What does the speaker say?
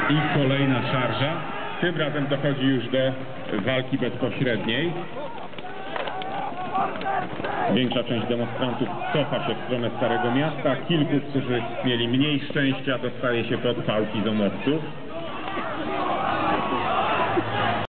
I kolejna szarża. Tym razem dochodzi już do walki bezpośredniej. Większa część demonstrantów cofa się w stronę Starego Miasta. Kilku, którzy mieli mniej szczęścia, dostaje się pod pałki zomowców.